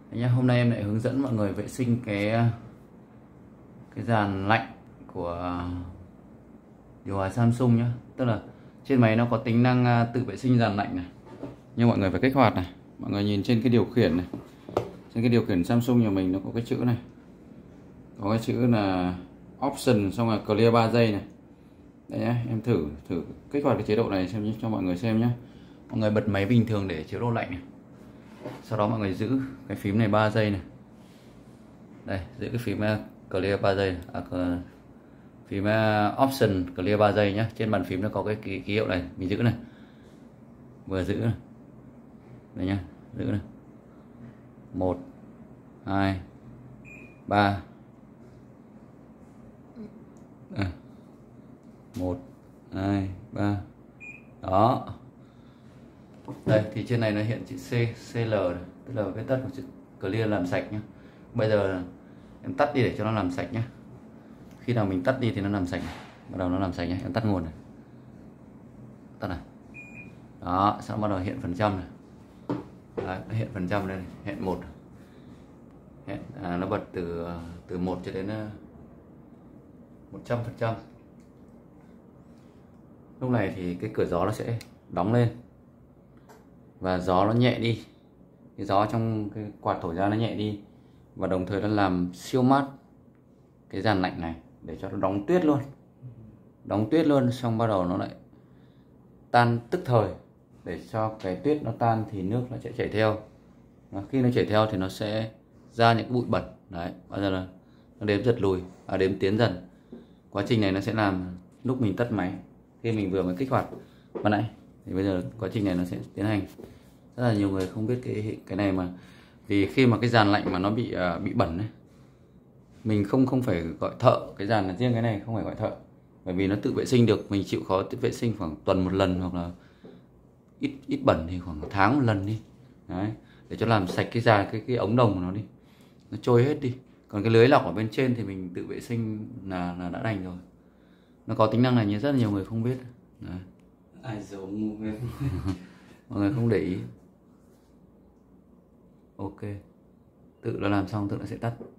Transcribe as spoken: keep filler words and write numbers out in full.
Đấy nhá, hôm nay em lại hướng dẫn mọi người vệ sinh cái cái dàn lạnh của điều hòa Samsung nhá. Tức là trên máy nó có tính năng tự vệ sinh dàn lạnh này, nhưng mọi người phải kích hoạt này. Mọi người nhìn trên cái điều khiển này, trên cái điều khiển Samsung nhà mình nó có cái chữ này, có cái chữ là option, xong là clear ba giây này. Đấy nhá, em thử thử kích hoạt cái chế độ này xem cho mọi người xem nhé. Mọi người bật máy bình thường để chế độ lạnh này. Sau đó mọi người giữ cái phím này ba giây này. Đây, giữ cái phím clear ba giây, à, phím option clear ba giây nhé. Trên bàn phím nó có cái ký, ký hiệu này, mình giữ này. Vừa giữ này. Đây nhá, giữ này. một hai ba. một hai ba. Đó. Đây thì trên này nó hiện chữ C, xê lờ này, tức là viết tắt của chữ clear làm sạch nhá. Bây giờ em tắt đi để cho nó làm sạch nhá. Khi nào mình tắt đi thì nó làm sạch này. Bắt đầu nó làm sạch nhé, em tắt nguồn này. Tắt này. Đó, sau đó bắt đầu hiện phần trăm này. Đấy, nó hiện phần trăm đây này, hiện một. Hiện, à, nó bật từ từ một cho đến một trăm phần trăm. Lúc này thì cái cửa gió nó sẽ đóng lên và gió nó nhẹ đi, cái gió trong cái quạt thổi ra nó nhẹ đi, và đồng thời nó làm siêu mát cái dàn lạnh này để cho nó đóng tuyết luôn, đóng tuyết luôn, xong bắt đầu nó lại tan tức thời. Để cho cái tuyết nó tan thì nước nó sẽ chảy theo. Đó, khi nó chảy theo thì nó sẽ ra những cái bụi bẩn đấy. Bây giờ là nó đếm giật lùi, à đếm tiến dần. Quá trình này nó sẽ làm lúc mình tắt máy, khi mình vừa mới kích hoạt ban nãy, thì bây giờ quá trình này nó sẽ tiến hành. Rất là nhiều người không biết cái cái này, mà vì khi mà cái dàn lạnh mà nó bị uh, bị bẩn ấy, mình không không phải gọi thợ. Cái dàn là riêng cái này không phải gọi thợ, bởi vì nó tự vệ sinh được. Mình chịu khó tự vệ sinh khoảng tuần một lần, hoặc là ít ít bẩn thì khoảng tháng một lần đi. Đấy, để cho làm sạch cái dàn cái cái ống đồng của nó đi, nó trôi hết đi. Còn cái lưới lọc ở bên trên thì mình tự vệ sinh là là đã đành rồi. Nó có tính năng này nhưng rất là nhiều người không biết. Đấy. Ai giống Mọi người không để ý. Ok, tự nó làm xong tự nó sẽ tắt.